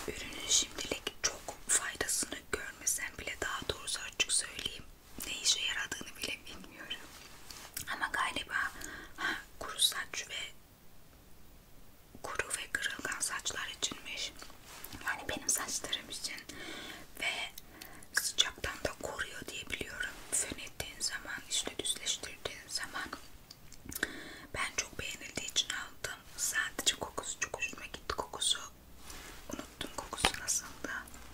ürünün şimdilik çok faydasını görmesem bile, daha doğrusu açık söyleyeyim, ne işe yaradığını bile bilmiyorum. Ama galiba kuru saç ve kuru ve kırılgan saçlar içinmiş. Yani benim saçlarım için ve sıcaktan da koruyor diye biliyorum. Fön ettiğin zaman, işte düzleştirdiğin zaman. Ben çok beğenildiği için aldım. Sadece kokusu çok hoşuma gitti. Kokusu, unuttum kokusu nasıldı.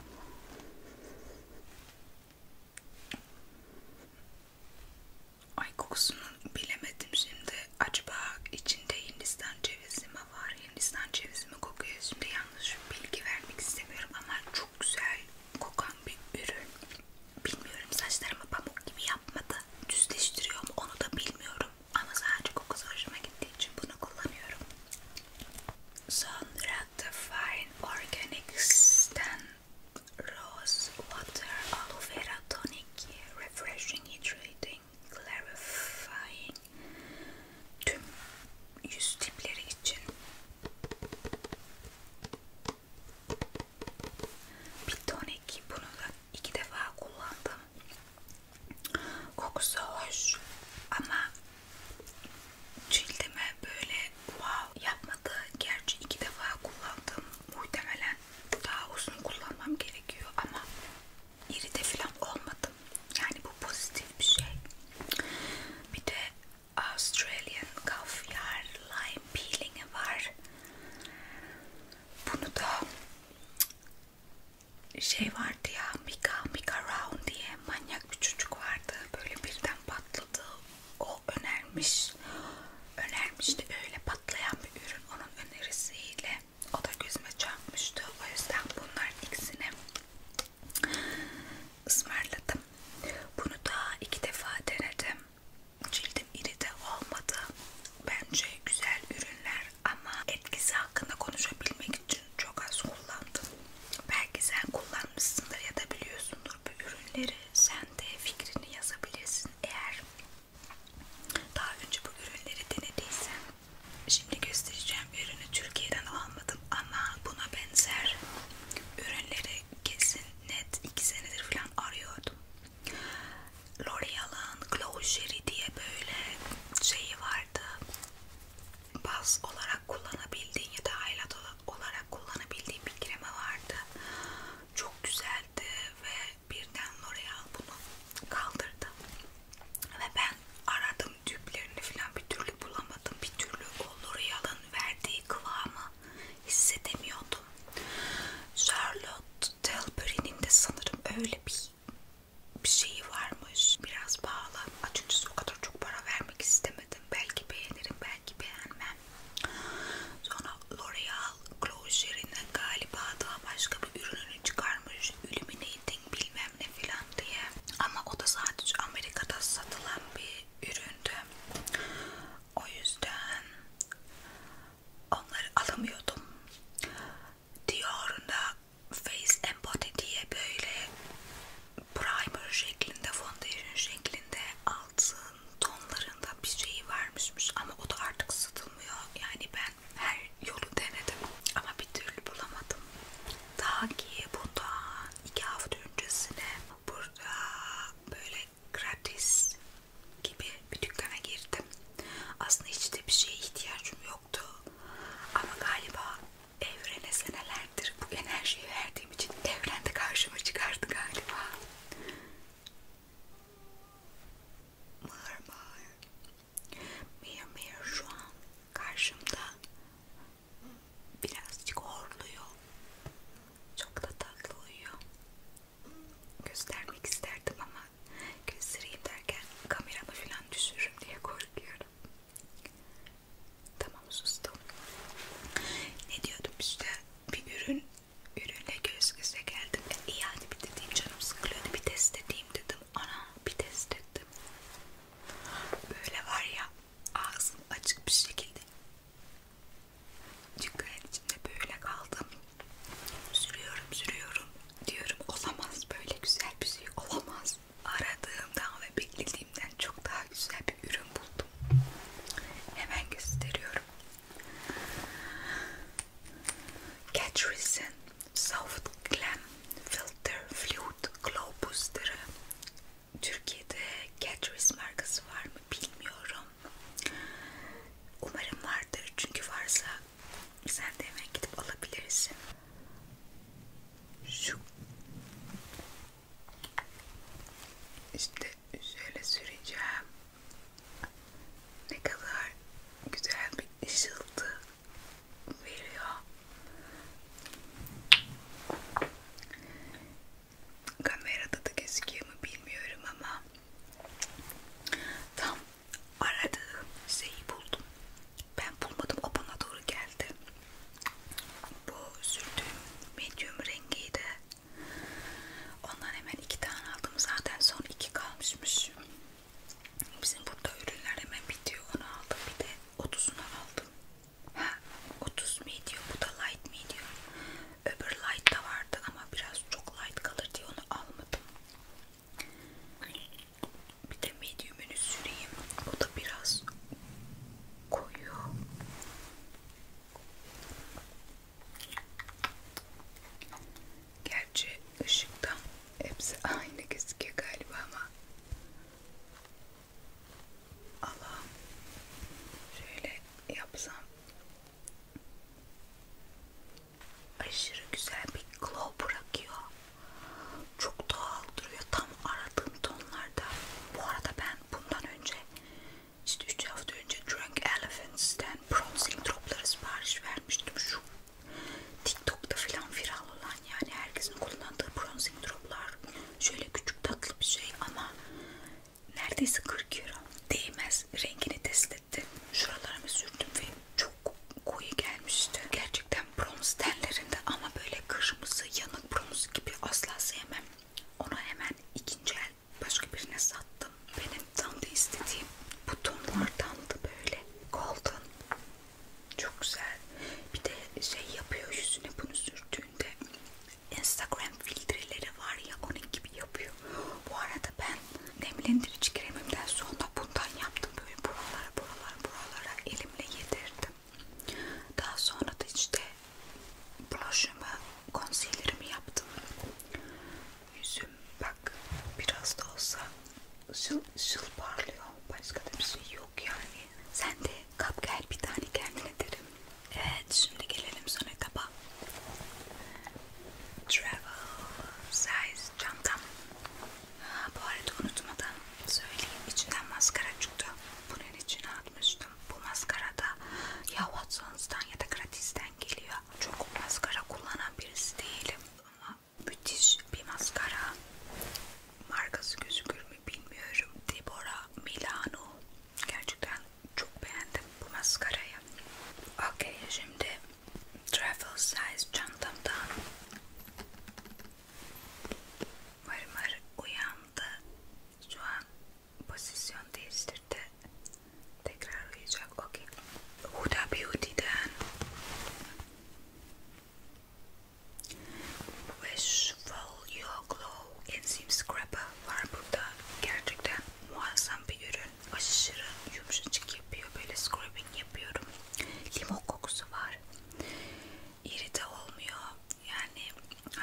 Ay, kokusunu bilemedim şimdi. Acaba içinde Hindistan cevizi mi var? Hindistan cevizi mi kokuyor? Şimdi yanlış bilgi vermek istemiyorum ama çok güzel kokan bir ürün. Bilmiyorum, saçlarımı pamuk gibi yapmadı. Düzleştiriyor mu onu da bilmiyorum. Ama sadece kokusu hoşuma gittiği için bunu kullanıyorum. Sonra The Fine Organics'ten Rose Water Aloe Vera Tonic, Refreshing, Hydrating, Clarifying, tüm yüz tipleri için bir tonik. Bunu da 2 defa kullandım. Kokusu hoş ama cildime böyle wow yapmadı. Gerçi 2 defa kullandım. Muhtemelen daha uzun kullanmam gerekiyor ama irite falan olmadım. Yani bu pozitif bir şey. Bir de Australian Caviar Lime Peeling'i var. Bunu da şey vardı ya, Mika Round diye manyak bir çocuk vardı. Böyle birden patladı. O önermişti, öyle patlayan bir ürün onun önerisiyle. O da gözüme çarpmıştı. O yüzden bunlar ikisini ısmarladım. Bunu da 2 defa denedim. Cildim irite olmadı. Bence güzel ürünler ama etkisi hakkında konuşabilmek için çok az kullandım. Belki sen kullanmışsındır ya da biliyorsundur bu ürünleri. Sen de fikrini yazabilirsin eğer daha önce bu ürünleri denediysen. Şimdi göstereceğim ürünü Türkiye'den almadım ama buna benzer ürünleri kesin net 2 senedir falan arıyordum. L'Oreal'ın Glow Sherry diye böyle şeyi vardı. Baz olarak kullanabildiğin ya da highlight olarak kullanabildiğin bir kremi vardı. Çok güzeldi ve birden L'Oreal bunu kaldırdı. Ve ben aradım tüplerini falan, bir türlü bulamadım. Bir türlü o L'Oreal'ın verdiği kıvamı hissedemiyordum. Charlotte Tilbury'nin de sanırım öyle bir şeyi varmış. Biraz pahalı. Açıkçası o kadar çok para vermek istemedim. Belki beğenirim, belki beğenmem. Sonra L'Oreal Glow Sherry'nin galiba daha başka bir ürününü çıkarmış. Illuminating bilmem ne falan diye. Ama o da sadece Amerika'da satılan bir üründü. O yüzden onları alamıyordum. Dior'un da Face and Body diye böyle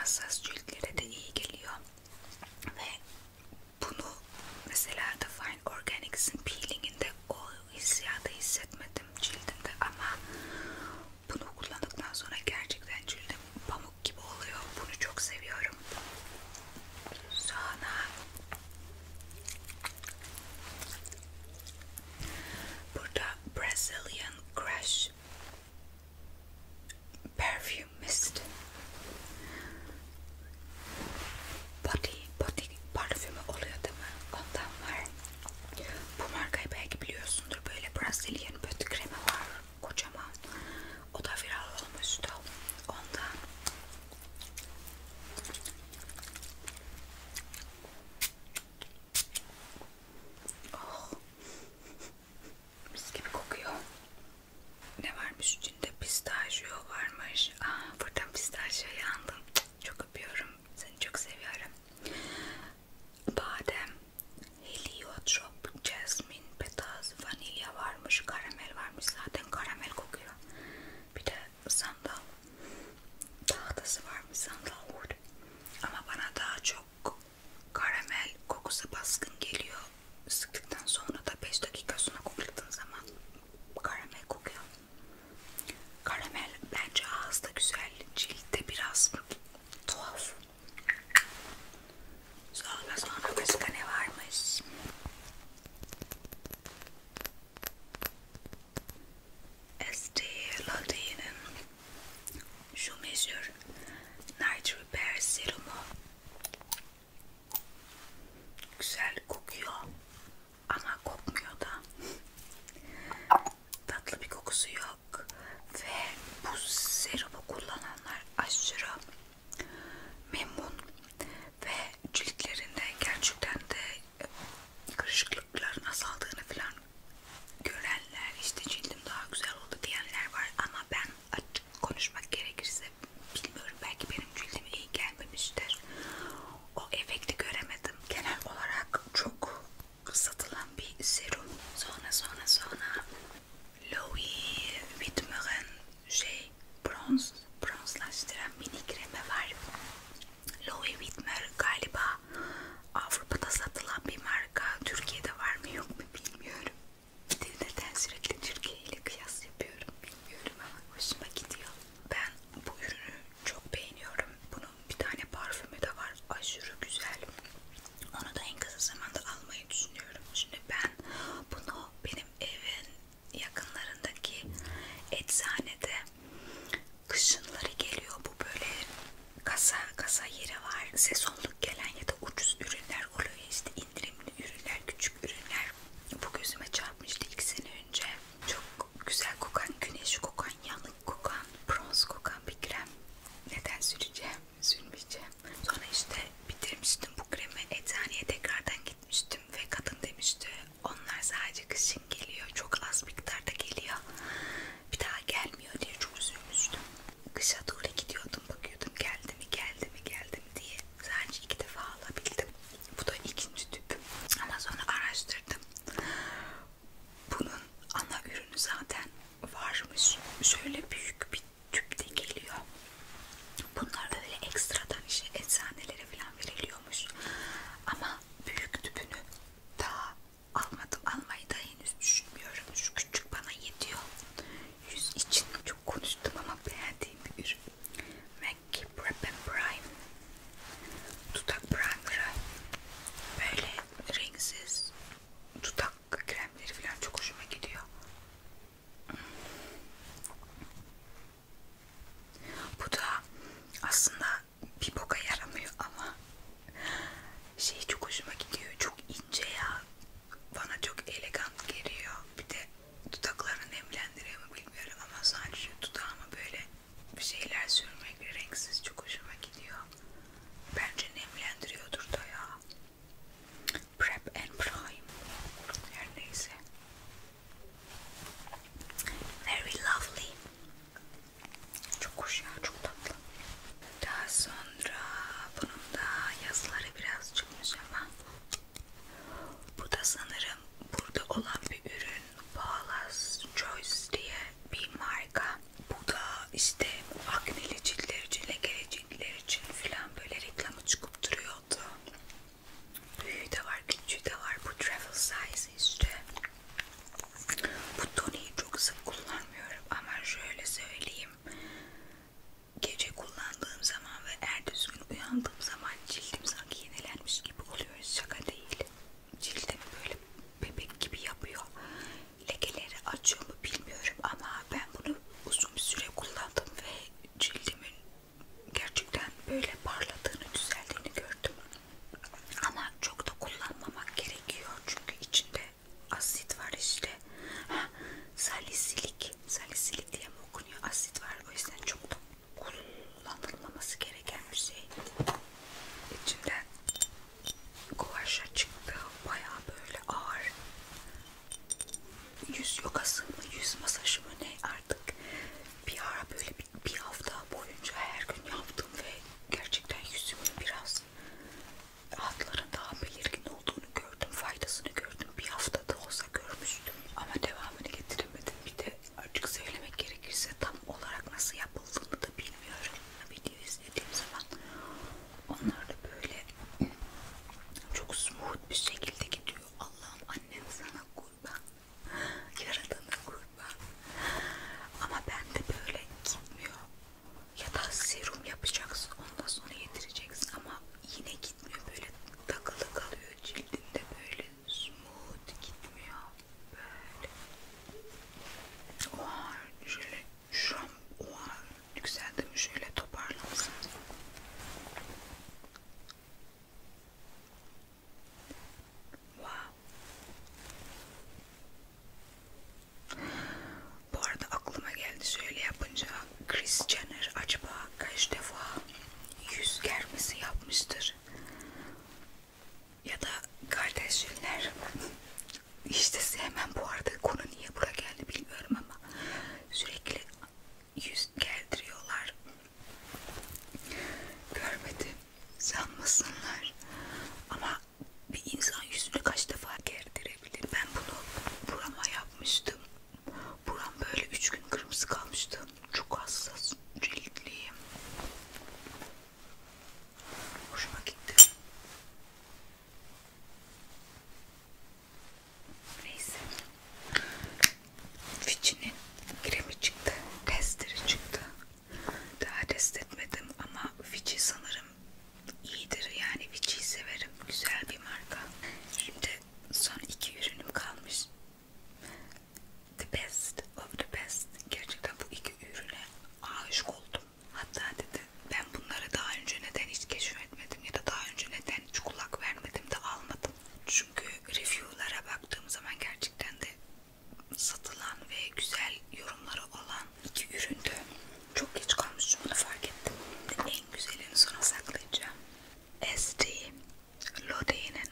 hassas ciltlere de iyi geliyor. Ve bunu mesela The Fine Organics'in peelinginde o hissiyatı hissetmedim cildimde ama bunu kullandıktan sonra gerçekten cildim pamuk gibi oluyor. Bunu çok seviyorum. Sonra burada Brazilian Crush Perfume Mist body parfümü oluyor değil mi? Ondan var. Bu markayı belki biliyorsundur. Böyle Brazilian böt kremi var. Kocaman. O da viral olmuştu. Ondan. Oh. Mis gibi kokuyor. Ne varmış içinde? Pistachio varmış. Buradan pistachio yandım. Çok öpüyorum. Seni çok seviyorum. Badem, heliotrop, jasmin, petaz, vanilya varmış. Karamel varmış. Zaten karamel kokuyor. Bir de sandal tahtası varmış. Sandal wood. Ama bana daha çok karamel kokusu baskın geliyor. Sıktıktan sonra da 5 dakika sonra kokladığın zaman karamel kokuyor. Karamel bence ağızda güzel, ciltte biraz tuhaf. Sonra başka ne varmış? Estée Lauder'in şu meşhur Night Repair serumu. Güzel kokuyor ama kokmuyor da. Tatlı bir kokusu yok ve bu serumu kullananlar aşırı memnun ve ciltlerinde gerçekten de kırışıklıkların azaldığını falan görenler, işte cildim daha güzel oldu diyenler var ama ben açık konuşmak gerekirse bilmiyorum, belki benim cildime iyi gelmemiştir. O efekti göremedim. Genel olarak çok satılan bir serum. Sonra Louis Vuitton'un bronzlaştıran mini kremi var. Louis Vuitton galiba Avrupa'da satılan bir marka. Türkiye'de var mı yok mu bilmiyorum. Neden sürekli Türkiye ile kıyas yapıyorum bilmiyorum ama hoşuma gidiyor. Ben bu ürünü çok beğeniyorum. Bunun bir tane parfümü de var. Aşırı güzel. Onu da en kısa zamanda almayı düşünüyorum. Şimdi ben bunu benim evin yakınlarındaki eczanede kışınları geliyor. Bu böyle kasa yeri var. Sezonluk gelen ya da ucuz ürünler oluyor. İşte indirimli ürünler, küçük ürünler. Bu gözüme çarpmıştı 2 sene önce. Çok güzel kokan, güneş kokan, yanık kokan, bronz kokan bir krem. Neden süreceğim? Sürmeyeceğim. Sonra işte bitirmiştim bu kremi. Eczaneye tekrardan gitmiştim ve kadın demişti onlar sadece kışın geliyor. Çok az miktarda geliyor. Bir daha gelmiyor diye çok üzülmüştüm. Kışa doğru gidiyordum, bakıyordum geldi mi diye. Sadece 2 defa alabildim. Bu da 2. tüp. Ama sonra araştırdım. Bunun ana ürünü zaten varmış. Şöyle büyük bir tüpte geliyor. Bunlar öyle ekstradan işte eczanelere falan veriliyormuş. böyle parladığını, düzeldiğini gördüm. Ama çok da kullanmamak gerekiyor çünkü içinde asit var işte. Ha, salisilik diye mi okunuyor? Asit var, o yüzden çok da kullanılmaması gereken bir şey. İçinden guaşa çıktı, bayağı böyle ağır. Yüz yogası mı, yüz masajı mı ne artık. Bir ara böyle bir hafta boyunca her gün yaptım ve gerçekten yüzümün biraz hatların daha belirgin olduğunu gördüm, faydasını gördüm. Bir haftada olsa görmüştüm ama devamını getiremedim. Bir de açık söylemek gerekirse tam olarak nasıl yapıldığını da bilmiyorum. Video izlediğim zaman onlar da böyle çok smooth bir şekilde gidiyor. Allah'ım, annen sana kurban, yaradana kurban. Ama ben de böyle gitmiyor. Ya da serum yapacaksın, ondan sonra yedireceksin ama yine gitmiyor, böyle takılı kalıyor cildinde, böyle smooth gitmiyor böyle. Oha, şöyle şu an oha yükseldi mi, şöyle toparlansın. Wow. Bu arada aklıma geldi şöyle yapınca, Kris Jenner acaba kaç defa yüz germesi yapmıştır? Ya da Kardashianler. İşte sevmem bu arada, konu niye buraya geldi bilmiyorum ama sürekli yüz gerdiriyorlar. Görmedim sanmasınlar. Ama bir insan yüzünü kaç defa gerdirebilir? Ben bunu burama yapmıştım. Buram böyle 3 gün kırmızı kalmıştı. Çok hassas ciltliyim. Hoşuma gitti. Neyse. Fitch'in kremi çıktı. Testleri çıktı. Daha test etmedim ama Fitch'i sanırım iyidir. Yani Fitch'i severim. Güzel bir marka. Şimdi son 2 ürünüm kalmış. The best of the best. Gerçekten bu 2 ürüne aşık oldum. Hatta dedi, ben bunları daha önce neden hiç keşfetmedim ya da daha önce neden hiç kulak vermedim de almadım. Çünkü review'lara baktığım zaman gerçekten de satılan ve güzel yorumları olan 2 üründü. Çok geç kalmışım, bunu fark ettim. En güzelini sona saklayacağım. Estee Lauder'in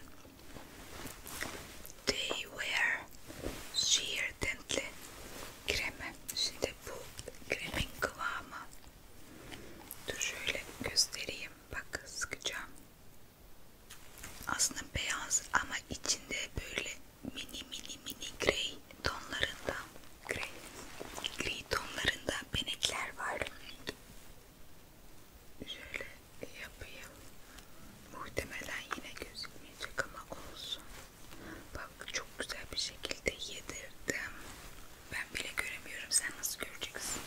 Day Wear Sheer Tintli kremi. Şimdi bu kremin kıvamı, dur şöyle göstereyim, bak sıkacağım. Aslında beyaz ama içinde böyle mini grey tonlarında, gri tonlarında benekler var. Şöyle yapayım. Muhtemelen yine gözükmeyecek ama olsun. Bak, çok güzel bir şekilde yedirdim. Ben bile göremiyorum, sen nasıl göreceksin?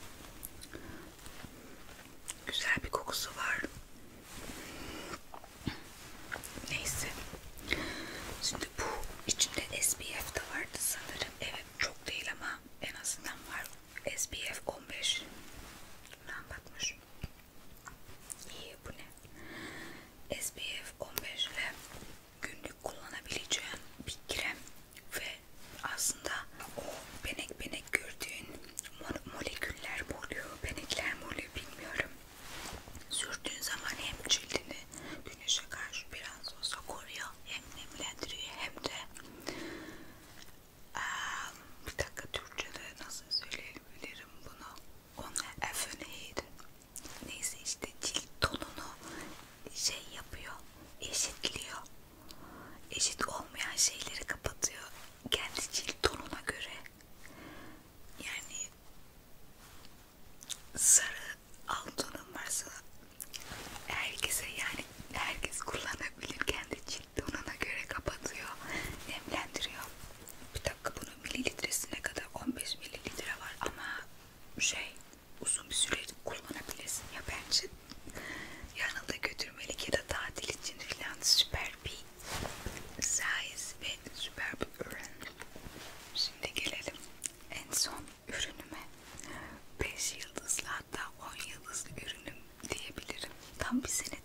Güzel bir kokusu var. Neyse. Şimdi bu içinde SPF de vardı sanırım. Evet, çok değil ama en azından var. SPF 15. Lan bakmış. İyi, bu ne? SPF 15 ile günlük kullanabileceğin bir krem ve aslında o benek gördüğün moleküller mi oluyor, benekler mi oluyor bilmiyorum. Sürdüğün zaman hem cildini güneşe karşı biraz olsa koruyor, hem nemlendiriyor, hem de bir dakika, Türkçe'de nasıl söyleyebilirim bunu? Onu efeneydi. Neyse işte cilt tonunu şey yapıyor, eşitliyor. Eşit olmayan şeyleri kapatıyor kendi cilt tonuna göre. Yani sarı altının varsa herkese, yani herkes kullanabilir, kendi cilt tonuna göre kapatıyor, nemlendiriyor. Bir dakika, bunun mililitresine kadar 15 mililitre var ama uzun bir süre kullanabilirsin ya, bence yanında götürmelik ya da tatil için falan süper bir size ve tam bir senedir